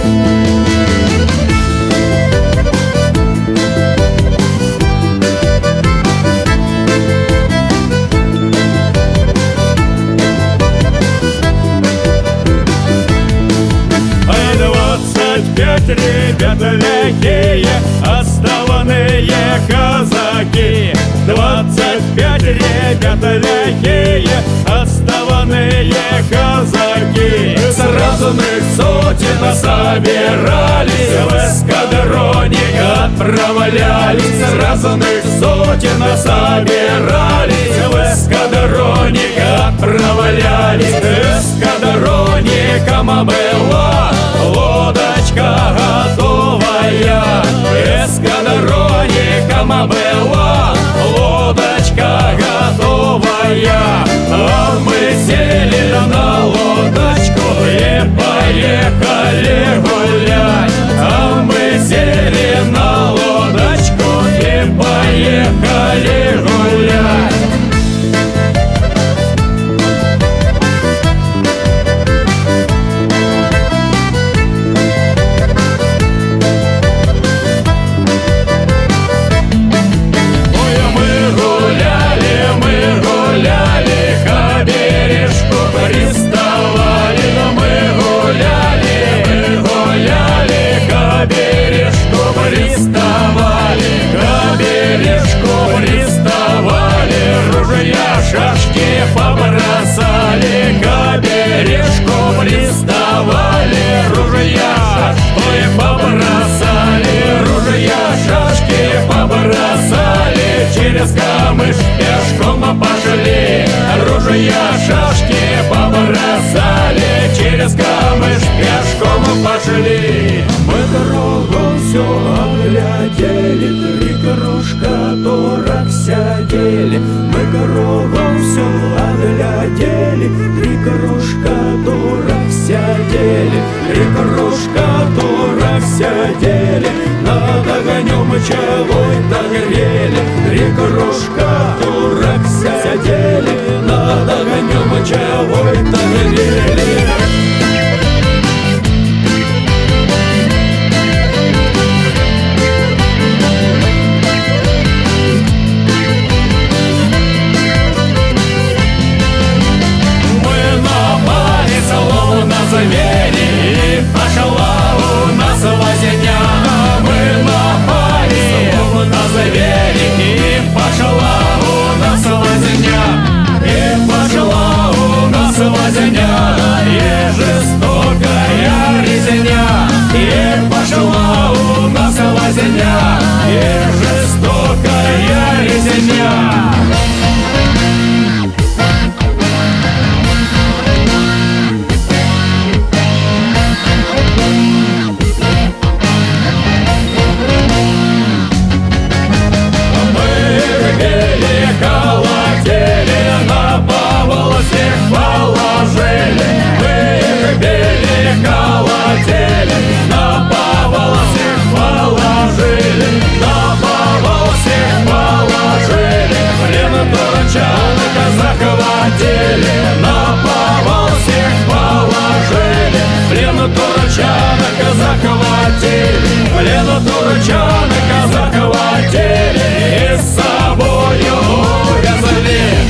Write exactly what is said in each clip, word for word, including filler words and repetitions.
Ребята лихие, оставанные казаки. Двадцать пять ребята лихие, оставанные казаки. С разных сотен собирались, в эскадроне отправлялись. С разных сотен собирались, в эскадроне отправлялись. Эскадроникам была лодочка готовая, эскадроникам была лодочка готовая. А мы сели на лодочку и поехали гулять. А мы сели на лодочку и поехали гулять. Шашки побросали, к бережку приставали, ружья, ой, побросали, ружья, шашки побросали, через камыш пешком пошли, ружья, шашки побросали, через камыш пешком пошли. Мы дорогу все оглядели, три кружка турок сядели. Мы кругом все оглядели, три кружка турок сядели. Три кружка турок сядели, над огнем чего-то грели. Три кружка турок сядели, над огнем чего-то грели. Звери, пошла у нас возня. Мы напали на звери, и пошла у нас возня. И пошла у нас возня, и жестокая резня. И пошла у нас возня, и жестокая резня. Плену турчан казак хватили и с собою увезли.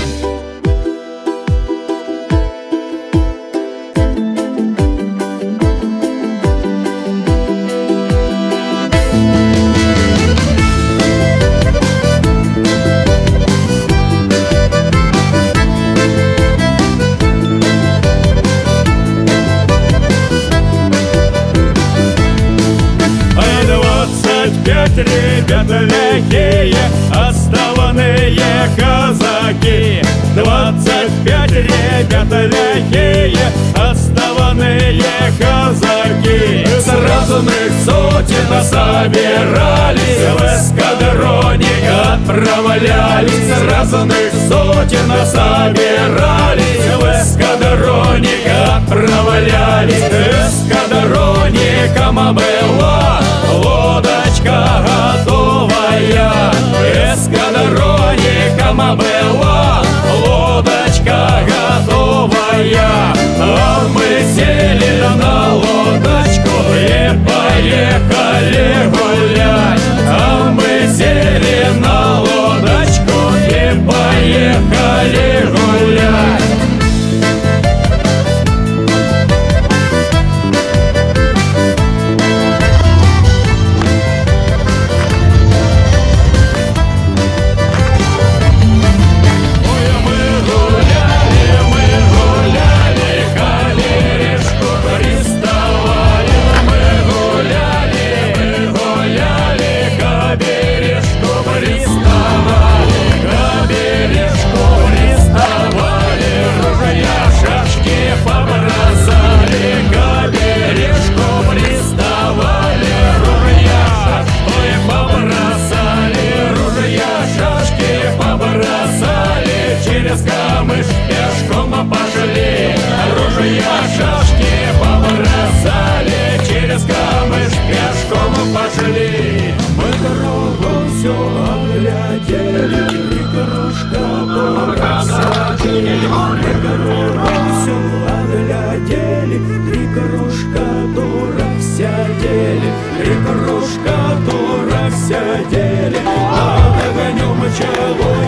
Ребята лихие, оставанные казаки. Двадцать пять ребята лихие, оставанные казаки. С разных сотен собирались, в эскадроне отправлялись. С разных сотен собирались, в эскадроне отправлялись. Эскадроникам была лодочка готовая, эскадроникам была лодочка готовая. А мы сели на лодочку и сидели, три кружка турок сидели, над огнем челой